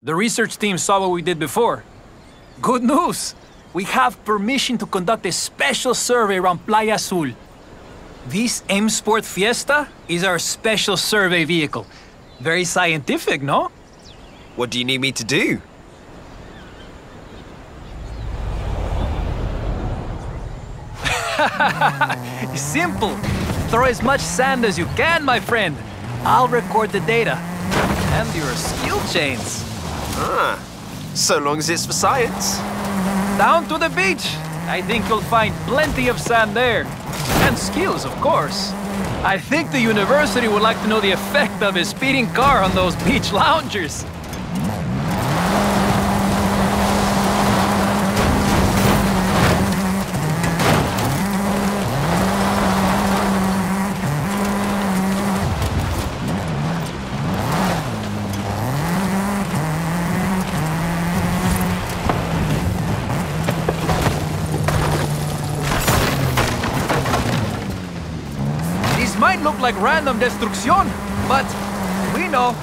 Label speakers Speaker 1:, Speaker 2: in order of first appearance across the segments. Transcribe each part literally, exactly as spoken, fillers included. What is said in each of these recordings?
Speaker 1: The research team saw what we did before. Good news! We have permission to conduct a special survey around Playa Azul. This M Sport Fiesta is our special survey vehicle. Very scientific, no?
Speaker 2: What do you need me to do?
Speaker 1: Simple. Throw as much sand as you can, my friend. I'll record the data. And your skill chains.
Speaker 2: Ah, so long as it's for science.
Speaker 1: Down to the beach. I think you'll find plenty of sand there. And skills, of course. I think the university would like to know the effect of a speeding car on those beach loungers. Might look like random destruction, but we know.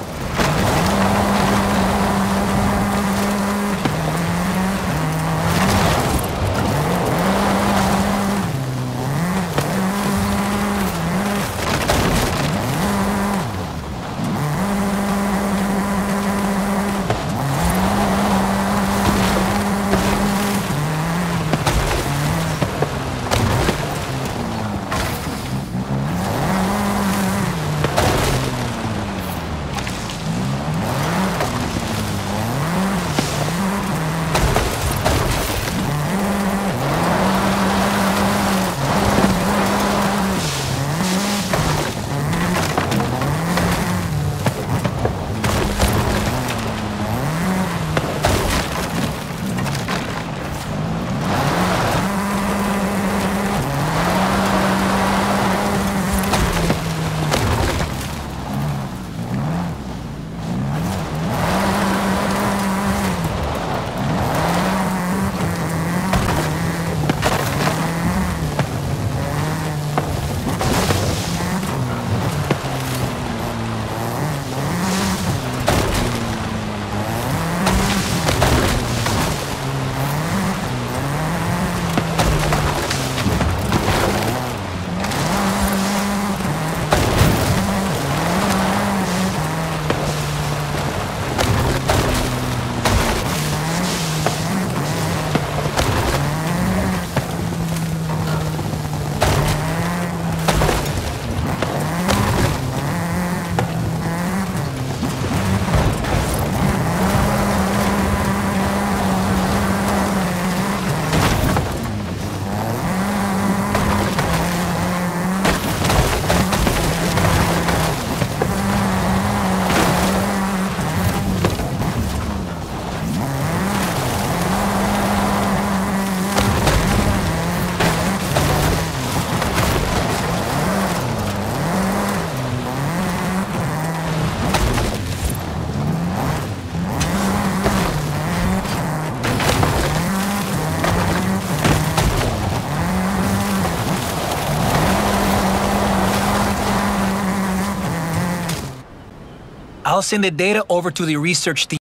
Speaker 1: I'll send the data over to the research team.